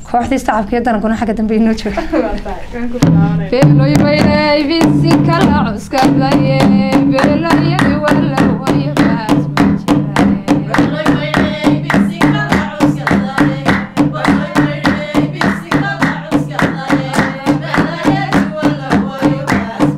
kooxdii shacabka daran xagga dambe inoo jooga beeloy baynay bisi kala cuskadaye beeloy wala way baas beeloy baynay bisi kala cuskadaye beeloy baynay bisi kala cuskadaye beeloy wala way baas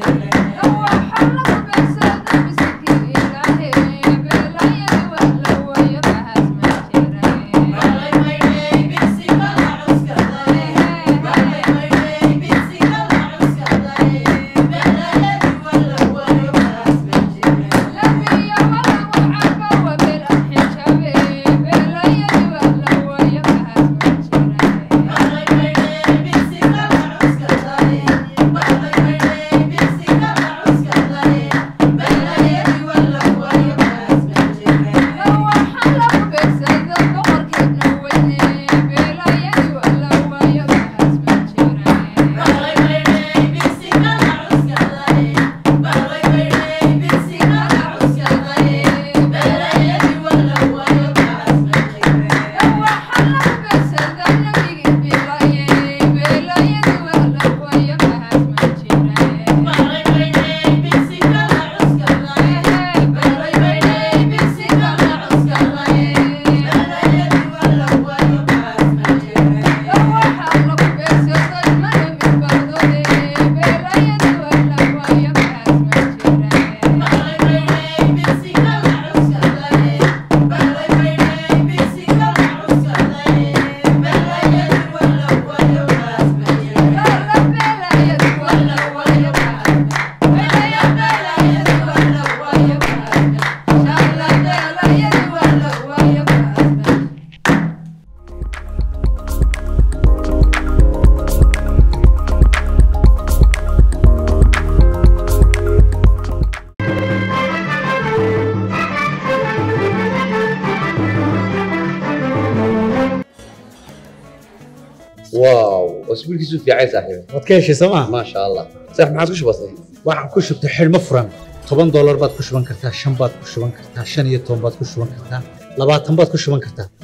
واو اسبوع كيسو في عايز صاحبي wadkeeshi Soomaa ما شاء الله صح ما عادش بسيط waxaan ku shubtay xilmo furan $10 baad ku shuban kartaa 5 baad ku shuban kartaa 15 baad ku shuban kartaa 20 baad ku shuban kartaa